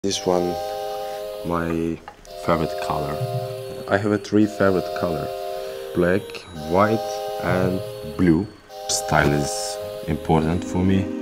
This one, my favorite color. I have a three favorite color: black, white and blue. Style is important for me.